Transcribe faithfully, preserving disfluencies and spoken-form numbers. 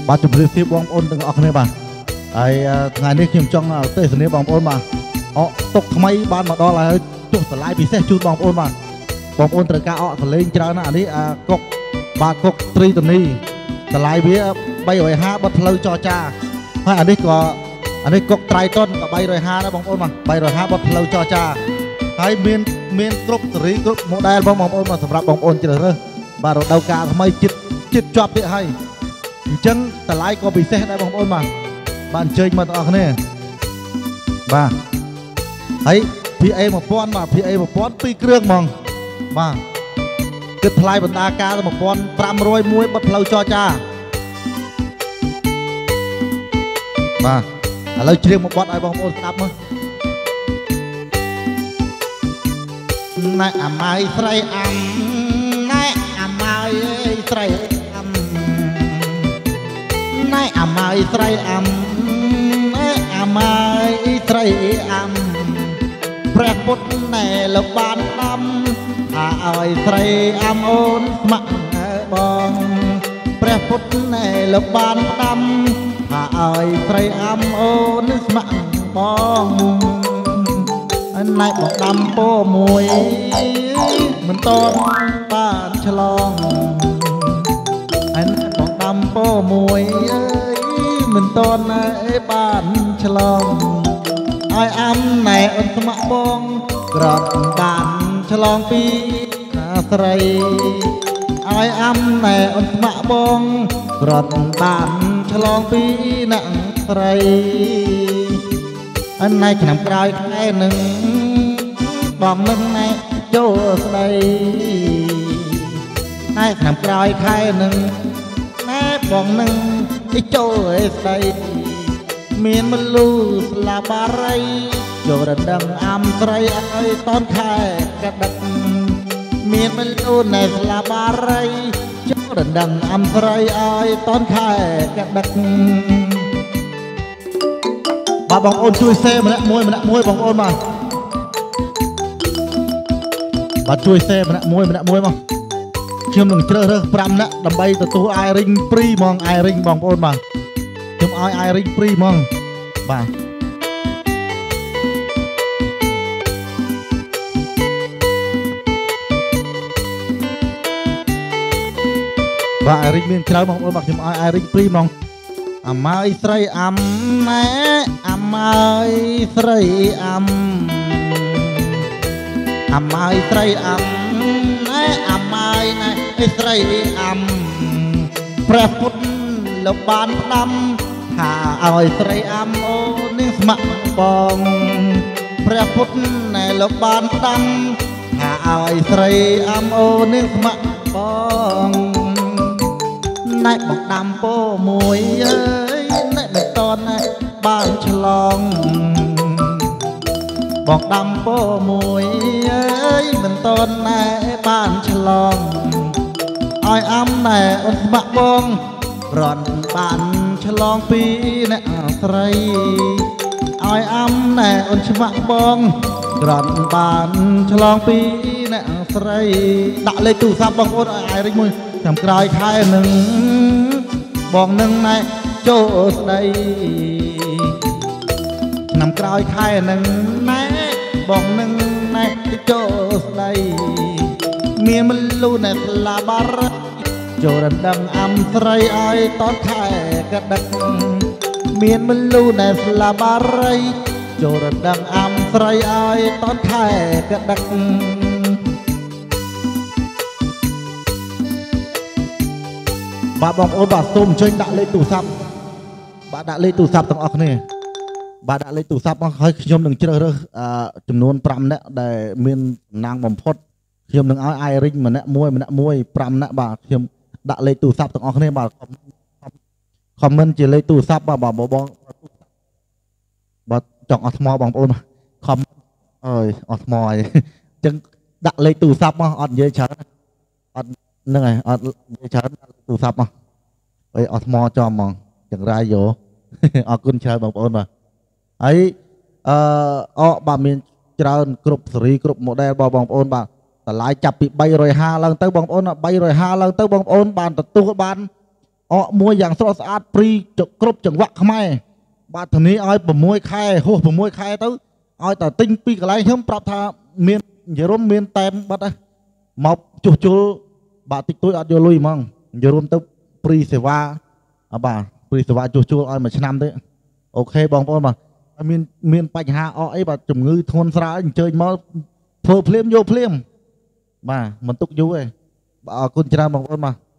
បាទជម្រាបសួរបងប្អូនទាំងអស់គ្នាបាទហើយថ្ងៃនេះខ្ញុំចង់ទេសនាបងប្អូនបាទអកទុកថ្មីបានមកដល់ហើយចុះតម្លៃពិសេសជូនបងប្អូនបាទបងប្អូនត្រូវការអកសលេងច្រើនណាស់អានេះកុកបាទកុកត្រីតនីតម្លៃវាបីរយហាសិបបត់ផ្លូវចរចាហើយអានេះក៏អានេះកុកត្រៃតុនក៏បីរយហាសិបដែរបងប្អូនបាទបីរយហាសិបបត់ផ្លូវចរចាហើយមានមានគ្រប់សេរីគ្រប់ model បងប្អូនបាទសម្រាប់បងប្អូនជ្រើសរើសបាទរដូវកាលថ្មីចិត្តចិត្តជាប់ទៀតហើយអញ្ចឹងតម្លៃក៏ពិសេសដែរបងប្អូនបាទបាទអញ្ជើញមកទាំងអស់គ្នាបាទហើយ พี เอ 1000បាទ พี เอ 1000ពីរគ្រឿងហ្មងបាទគិតថ្លៃបណ្ដាការទៅmột nghìn năm trămមួយបတ်ផ្លូវចរចាបាទឥឡូវច្រៀងមកបတ်ឲ្យបងប្អូនស្ដាប់មើលណែអាម៉ៃស្រីអាំណែអាម៉ៃស្រីអាំណែអាម៉ៃស្រីអាំណែអាម៉ៃស្រីអាំព្រះពុទ្ធណែលោកបានដាំថាឲ្យស្រីអាំអូនស្ម័គ្របងព្រះពុទ្ធណែលោកបានដាំថាឲ្យស្រីអាំអូនស្ម័គ្របងណែបងដាំពោមួយមិនតន់បានឆ្លងអញបងដាំពោមួយអើយមិនតន់បានឆ្លងឲ្យអាំណែអូនស្ម័គ្របងក្រត់បានឆ្លងពីស្រីឲ្យអាំណែអូនស្ម័គ្របងក្រត់បានឆ្លងពីអ្នកស្រីអណៃឆ្នាំក្រោយខែនឹងបងនឹងណែចូលស្ដីណែឆ្នាំក្រោយខែនឹងណែបងនឹងចូលស្ដីមានមលូស្លាបារីចូលរដឹងអាំស្រីឲ្យតនខែកដឹកមានមលូណែស្លាបារីចូលរដឹងអាំស្រីឲ្យតនខែកដឹកបាទបងប្អូនជួយសេម្នាក់មួយម្នាក់មួយបងប្អូនបាទបាទជួយសេម្នាក់មួយម្នាក់មួយមកខ្ញុំនឹងជ្រើសរើសប្រាំនាក់ដើម្បីទទួលអាយរីងព្រីហ្មងអាយរីងបងប្អូនបាទខ្ញុំឲ្យអាយរីងព្រីហ្មងបាទបាទអាយរីងមានច្រើនបងប្អូនបាទខ្ញុំឲ្យអាយរីងព្រីហ្មងអាម៉ាយស្រីអាំណែអាម៉ាយស្រីអាំអាម៉ាយស្រីអាំណែអាម៉ាយណែស្រីអាំព្រះពុទ្ធលោកបានផ្ដាំថាឲ្យស្រីអាំអូននឹងស្ម័គ្របងព្រះពុទ្ធណែលោកបានផ្ដាំថាឲ្យស្រីអាំអូននឹងស្ម័គ្របងណែបងដាំពោមួយអើយណែមិនតន់បានឆ្លងបងដាំពោមួយអើយមិនតន់ណែបានឆ្លងឲ្យអាំណែអូនស្ម័គ្របងរត់បានឆ្លងពីអ្នកស្រីឲ្យអាំណែអូនស្ម័គ្របងរត់បានឆ្លងពីអ្នកស្រីដាក់លេខទូរស័ព្ទបងប្អូនឲ្យអាយរិចមួយចាំក្រោយខែនឹងបងនឹងណែចូលស្ដីឆ្នាំក្រោយខែនឹងណែបងនឹងណែចូលស្ដីមានមលូណែស្លាបារចូលរំដឹងអាំស្រីឲ្យតនខែកដឹកមានមលូណែស្លាបារីចូលរំដឹងអាំស្រីឲ្យតនខែកដឹកបាទបងប្អូនបាទសូមអញ្ជើញដាក់លេខទូរស័ព្ទបាទដាក់លេខទូរស័ព្ទទាំងអស់គ្នាបាទដាក់លេខទូរស័ព្ទមកហើយខ្ញុំនឹងជ្រើសរើសចំនួនប្រាំនាក់ដែលមានតំណាងបំផុតខ្ញុំនឹងឲ្យអាយរិញម្នាក់មួយម្នាក់មួយប្រាំនាក់បាទខ្ញុំដាក់លេខទូរស័ព្ទទាំងអស់គ្នាបាទខមមិនជាលេខទូរស័ព្ទបាទបងបងបាទចង់អស់ថ្មបងប្អូនខមអើយអស់ថ្មហើយអញ្ចឹងដាក់លេខទូរស័ព្ទមកអត់និយាយច្រើនអត់ហ្នឹងហើយអត់និយាយច្រើនទូរស័ព្ទមកអើយអស់ថ្មចំហ្មងចង្រៃយោអរគុណច្រើនបងប្អូនបាទហើយអឺអកបាទមានច្រើនគ្រប់សេរីគ្រប់ model បងបងប្អូនបាទតម្លៃចាប់ពីបីរយហាសិបឡើងទៅបងប្អូនបីរយហាសិបឡើងទៅបងប្អូនបានទទួលបានអកមួយយ៉ាងស្រស់ស្អាតព្រីគ្រប់ចង្វាក់ខ្មែរបាទធានាឲ្យ6ខែហួស6ខែទៅឲ្យតែទិញពីកន្លែងខ្ញុំប្រាប់ថាមាននិយាយរួមមានតែបាត់មកជួសជុលបាទតិចតួចអត់យកលុយហ្មងនិយាយរួមទៅព្រីសេវាបាទព្រីសេវាជួសជុលឲ្យមួយឆ្នាំទៅអូខេបងប្អូនបាទមានមានបញ្ហាអកអីបាទជំងឺធ្ងន់ស្រាលអញ្ជើញមកធ្វើភ្លាមយកភ្លាមបាទមិនទុកយូរទេបាទអរគុណច្រើនបងប្អូនបាទ